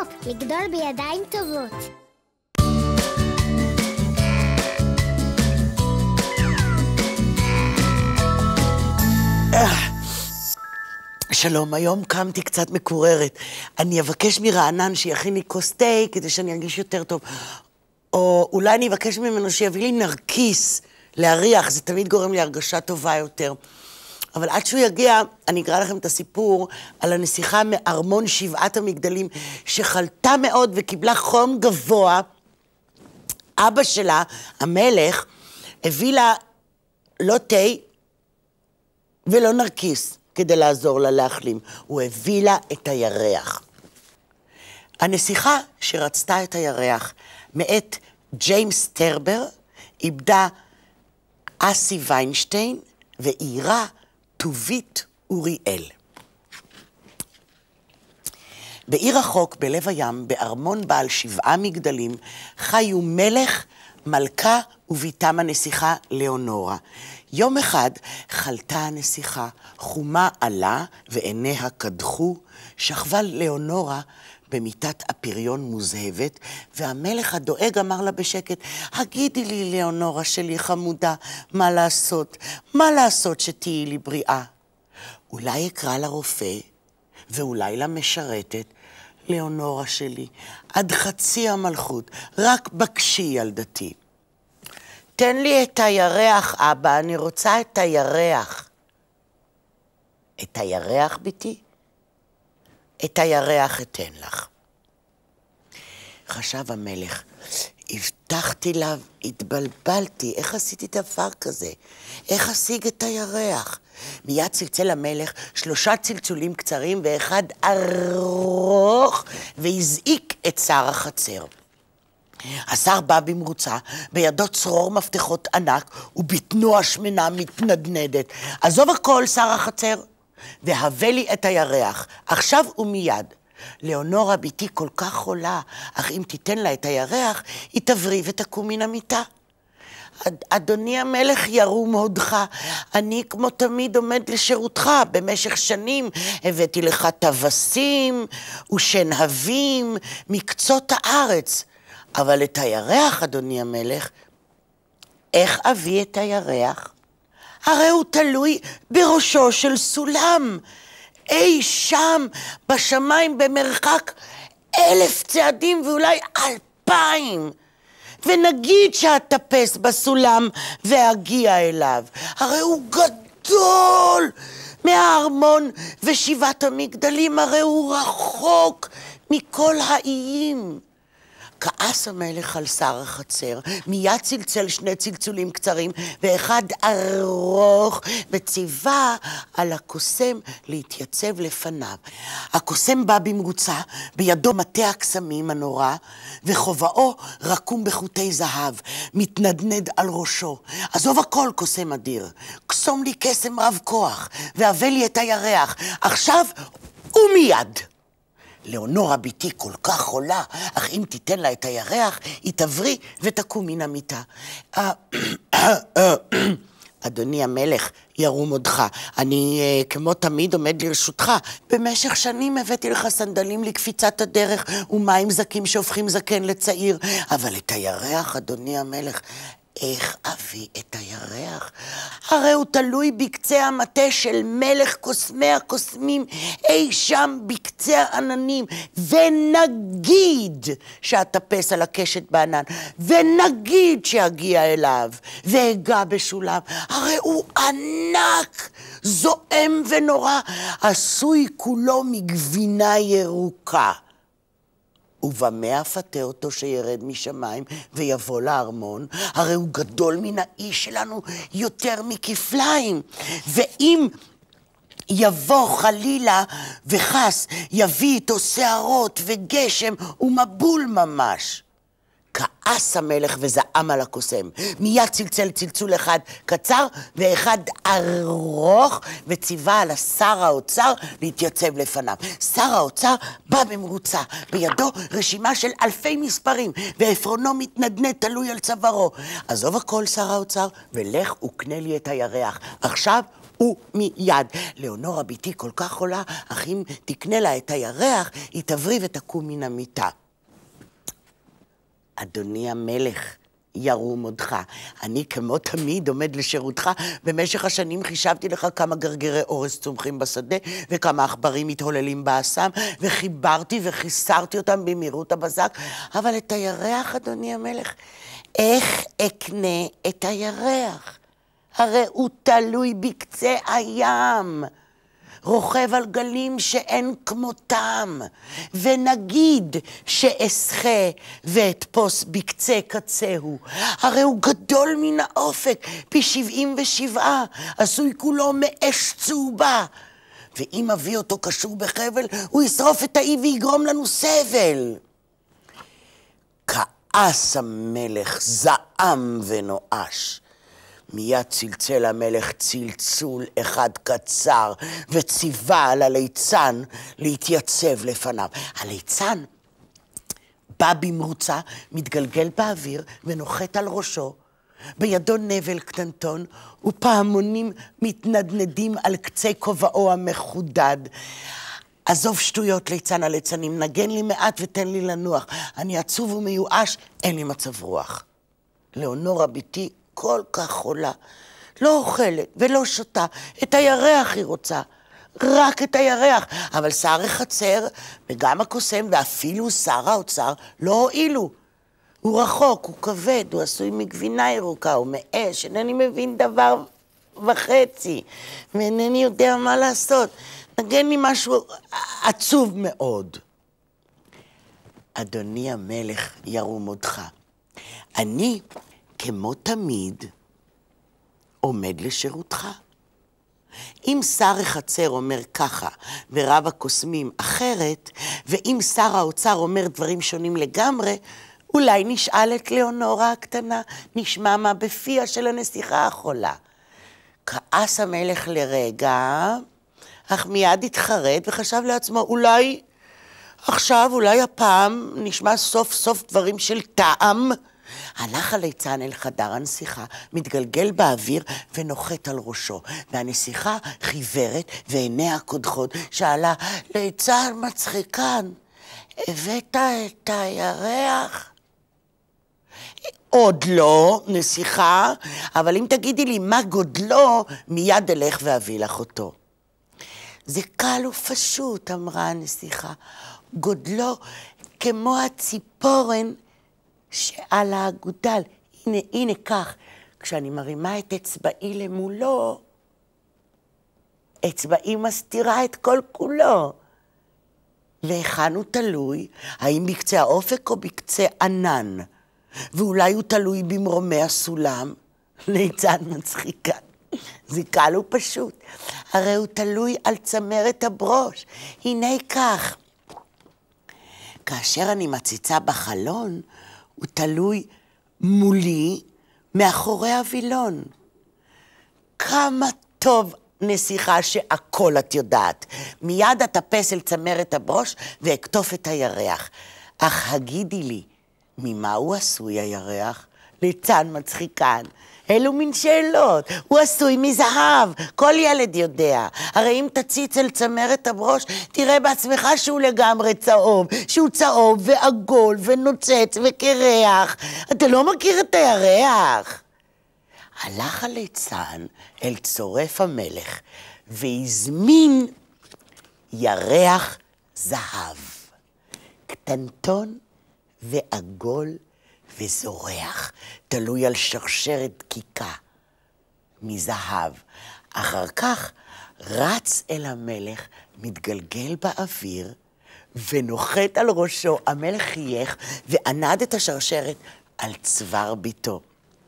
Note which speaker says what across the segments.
Speaker 1: לגדול בידיים טובות.
Speaker 2: שלום, היום קמתי קצת מקוררת. אני אבקש מרענן שיכין לי כוס תה כדי שאני ארגיש יותר טוב. או אולי אני אבקש ממנו שיביא לי נרקיס להריח, זה תמיד גורם לי הרגשה טובה יותר. אבל עד שהוא יגיע, אני אקרא לכם את הסיפור על הנסיכה מארמון 7 המגדלים, שחלתה מאוד וקיבלה חום גבוה. אבא שלה, המלך, הביא לה לא תה ולא נרקיס כדי לעזור לה להחלים. הוא הביא לה את הירח. הנסיכה שרצתה את הירח, מאת ג'יימס טרבר, איבדה אסי ויינשטיין ואירה טובית אוריאל. בעיר רחוק בלב הים, בארמון בעל 7 מגדלים, חיו מלך, מלכה וביתם הנסיכה ליאונורה. יום אחד חלתה הנסיכה, חומה עלה ועיניה קדחו, שכבה ליאונורה במיטת הפריון מוזהבת, והמלך הדואג אמר לה בשקט, הגידי לי ליאונורה שלי חמודה, מה לעשות? מה לעשות שתהיי לי בריאה? אולי אקרא לרופא, ואולי למשרתת, ליאונורה שלי, עד חצי המלכות, רק בקשי ילדתי. תן לי את הירח, אבא, אני רוצה את הירח. את הירח, ביתי? את הירח אתן לך. חשב המלך, הבטחתי לה, התבלבלתי, איך עשיתי דבר כזה? איך אשיג את הירח? מיד צלצל המלך 3 צלצולים קצרים ואחד ארוך, והזעיק את שר החצר. השר בא במרוצה, בידו צרור מפתחות ענק, ובטנו השמנה מתנדנדת. עזוב הכל, שר החצר, והבא לי את הירח, עכשיו ומיד. ליאונורה ביתי כל כך חולה, אך אם תיתן לה את הירח, היא תבריא ותקום מן המיטה. אדוני המלך ירום הודך, אני כמו תמיד עומד לשירותך, במשך שנים הבאתי לך טווסים ושנהבים מקצות הארץ. אבל את הירח, אדוני המלך, איך אביא את הירח? הרי הוא תלוי בראשו של סולם, אי שם בשמיים במרחק 1000 צעדים ואולי 2000. ונגיד שאטפס בסולם ואגיע אליו, הרי הוא גדול מהארמון ו7 המגדלים, הרי הוא רחוק מכל האיים. כעס המלך על שר החצר, מיד צלצל 2 צלצולים קצרים ואחד ארוך, וציווה על הקוסם להתייצב לפניו. הקוסם בא במרוצה, בידו מטה הקסמים הנורא, וכובעו רקום בחוטי זהב, מתנדנד על ראשו. עזוב הכל, קוסם אדיר, קסום לי קסם רב כוח, והבא לי את הירח, עכשיו ומיד. ליאונורה ביתי כל כך חולה, אך אם תיתן לה את הירח, היא תבריא ותקום מן המיטה. אדוני המלך, ירום הודך, אני כמו תמיד עומד לרשותך. במשך שנים הבאתי לך סנדלים לקפיצת הדרך, ומים זקים שהופכים זקן לצעיר. אבל את הירח, אדוני המלך, איך אביא את הירח? הרי הוא תלוי בקצה המטה של מלך קוסמי הקוסמים, אי שם בקצה העננים. ונגיד שאטפס על הקשת בענן, ונגיד שאגיע אליו, ואגע בשולם. הרי הוא ענק, זועם ונורא, עשוי כולו מגבינה ירוקה. ובמה אפתה אותו שירד משמיים ויבוא לארמון? הרי הוא גדול מן האיש שלנו יותר מכפליים. ואם יבוא חלילה וחס, יביא איתו שערות וגשם ומבול ממש. כעס המלך וזעם על הקוסם. מיד צלצל צלצול אחד קצר ואחד ארוך, וציווה על שר האוצר להתייצב לפניו. שר האוצר בא במרוצה, בידו רשימה של 1000 מספרים, ועפרונו מתנדנד תלוי על צווארו. עזוב הכל, שר האוצר, ולך וקנה לי את הירח, עכשיו ומיד. ליאונורה ביתי כל כך חולה, אך אם תקנה לה את הירח, היא תבריא ותקום מן המיטה. אדוני המלך, ירום עודך. אני כמו תמיד עומד לשירותך. במשך השנים חישבתי לך כמה גרגרי אורז צומחים בשדה, וכמה עכברים מתהוללים באסם, וחיברתי וחיסרתי אותם במהירות הבזק. אבל את הירח, אדוני המלך, איך אקנה את הירח? הרי הוא תלוי בקצה הים. רוכב על גלים שאין כמותם, ונגיד שאסחה ואתפוס בקצה קצהו, הרי הוא גדול מן האופק, פי 77, עשוי כולו מאש צהובה, ואם אביא אותו קשור בחבל, הוא ישרוף את האי ויגרום לנו סבל. כעס המלך, זעם ונואש. מיד צלצל המלך צלצול אחד קצר, וציווה על הליצן להתייצב לפניו. הליצן בא במרוצה, מתגלגל באוויר ונוחת על ראשו. בידו נבל קטנטון, ופעמונים מתנדנדים על קצה כובעו המחודד. עזוב שטויות ליצן הליצנים, נגן לי מעט ותן לי לנוח. אני עצוב ומיואש, אין לי מצב רוח. ליאונורה ביתי כל כך חולה, לא אוכלת ולא שותה, את הירח היא רוצה, רק את הירח. אבל שר החצר וגם הקוסם ואפילו שר האוצר לא הועילו. הוא רחוק, הוא כבד, הוא עשוי מגבינה ירוקה, הוא מאש, אינני מבין דבר וחצי, ואינני יודע מה לעשות. נגן לי משהו עצוב מאוד. אדוני המלך, ירום עודך. אני כמו תמיד עומד לשירותך. אם שר החצר אומר ככה ורב הקוסמים אחרת, ואם שר האוצר אומר דברים שונים לגמרי, אולי נשאל את ליאונורה הקטנה, נשמע מה בפיה של הנסיכה החולה. כעס המלך לרגע, אך מיד התחרט וחשב לעצמו, אולי עכשיו, אולי הפעם נשמע סוף סוף דברים של טעם. הלך הליצן אל חדר הנסיכה, מתגלגל באוויר ונוחת על ראשו, והנסיכה חיוורת ועיניה קודחות, שאלה, ליצן מצחיקן, הבאת את הירח? עוד לא, נסיכה, אבל אם תגידי לי מה גודלו, מיד אלך ואביא לך אותו. זה קל ופשוט, אמרה הנסיכה, גודלו כמו הציפורן שעל האגודל. הנה כך, כשאני מרימה את אצבעי למולו, אצבעי מסתירה את כל כולו. והיכן הוא תלוי? האם בקצה האופק או בקצה ענן? ואולי הוא תלוי במרומי הסולם? ליצן מצחיקה. זה קל ופשוט. הרי הוא תלוי על צמרת הברוש. הנה כך. כאשר אני מציצה בחלון, הוא תלוי מולי מאחורי הווילון. כמה טוב, נסיכה, שהכל את יודעת. מיד אטפס אל צמרת הברוש ואקטוף את הירח. אך הגידי לי, ממה הוא עשוי הירח? ליצן מצחיקן. אלו מין שאלות. הוא עשוי מזהב, כל ילד יודע. הרי אם תציץ אל צמרת הברוש, תראה בעצמך שהוא לגמרי צהוב, שהוא צהוב ועגול ונוצץ וקרח. אתה לא מכיר את הירח? הלך הליצן אל צורף המלך והזמין ירח זהב, קטנטון ועגול וזורח, תלוי על שרשרת דקיקה מזהב. אחר כך רץ אל המלך, מתגלגל באוויר ונוחת על ראשו. המלך חייך וענד את השרשרת על צוואר ביתו.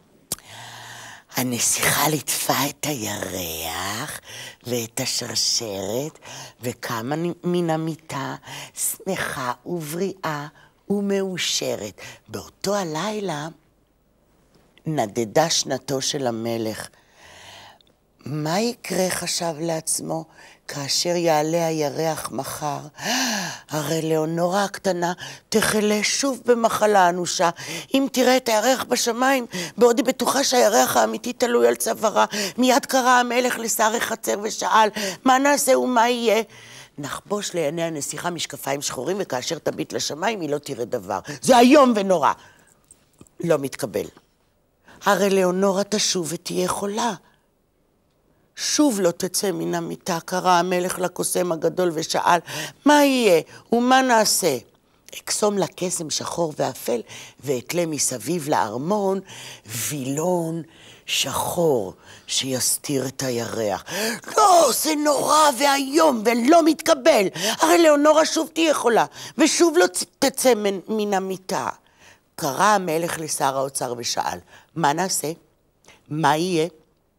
Speaker 2: הנסיכה ליטפה את הירח ואת השרשרת וקמה מן המיטה שמחה ובריאה ומאושרת. באותו הלילה נדדה שנתו של המלך. מה יקרה, חשב לעצמו, כאשר יעלה הירח מחר? הרי לאונורה הקטנה תחלה שוב במחלה אנושה. אם תראה את הירח בשמיים, בעוד היא בטוחה שהירח האמיתי תלוי על צווארה, מיד קרא המלך לשר החצר ושאל, מה נעשה ומה יהיה? נחבוש לעיני הנסיכה משקפיים שחורים, וכאשר תביט לשמיים היא לא תראה דבר. זה איום ונורא. לא מתקבל. הרי לאונורה תשוב ותהיה חולה. שוב לא תצא מן המיטה, קרא המלך לקוסם הגדול ושאל, מה יהיה ומה נעשה? אקסום לה קסם שחור ואפל, ואתלה מסביב לארמון וילון שחור שיסתיר את הירח. לא, זה נורא והיום ולא מתקבל. הרי לאונורה שוב תהיה חולה, ושוב לא תצא מן המיטה. קרא המלך לשר האוצר ושאל, מה נעשה? מה יהיה?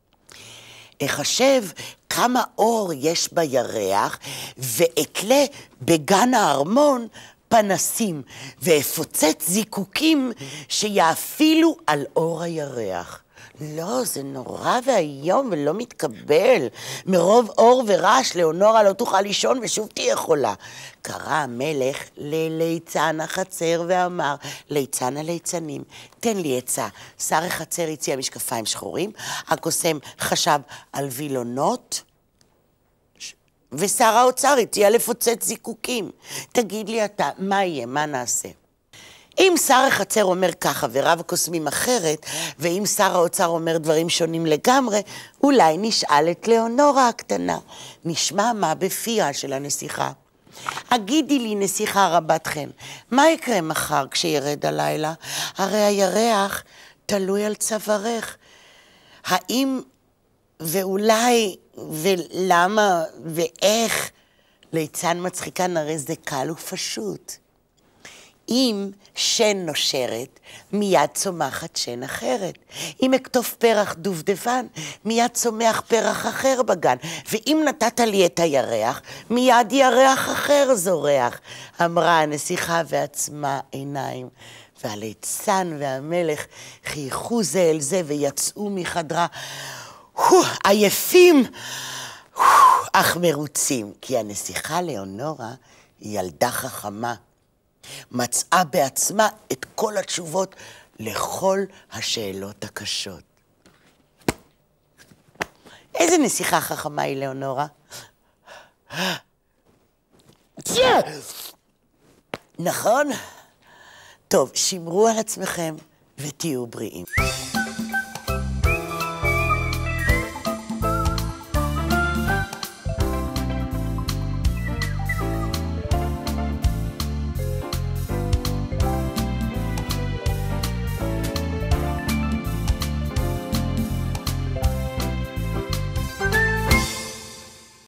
Speaker 2: אחשב כמה אור יש בירח, ואתלה בגן הארמון פנסים, ואפוצץ זיקוקים שיאפילו על אור הירח. לא, זה נורא והיום ולא מתקבל. מרוב אור ורעש לאונורה לא תוכל לישון ושוב תהיה חולה. קרא המלך לליצן החצר ואמר, ליצן הליצנים, תן לי עצה. שר החצר הציע משקפיים שחורים, הקוסם חשב על וילונות, ושר האוצר הציע לפוצץ זיקוקים. תגיד לי אתה, מה יהיה, מה נעשה? אם שר החצר אומר ככה ורב הקוסמים אחרת, ואם שר האוצר אומר דברים שונים לגמרי, אולי נשאל את לאונורה הקטנה. נשמע מה בפיה של הנסיכה. הגידי לי, נסיכה רבת חן, מה יקרה מחר כשירד הלילה? הרי הירח תלוי על צווארך. האם ואולי ולמה ואיך? ליצן מצחיקן, הרי זה קל ופשוט. אם שן נושרת, מיד צומחת שן אחרת. אם אכתוב פרח דובדבן, מיד צומח פרח אחר בגן. ואם נתת לי את הירח, מיד ירח אחר זורח. אמרה הנסיכה ועצמה עיניים. והליצן והמלך חייכו זה אל זה ויצאו מחדרה. עייפים, אך מרוצים. כי הנסיכה לאונורה היא ילדה חכמה. מצאה בעצמה את כל התשובות לכל השאלות הקשות. איזה נסיכה חכמה היא לאונורה? נכון? טוב, שמרו על עצמכם ותהיו בריאים.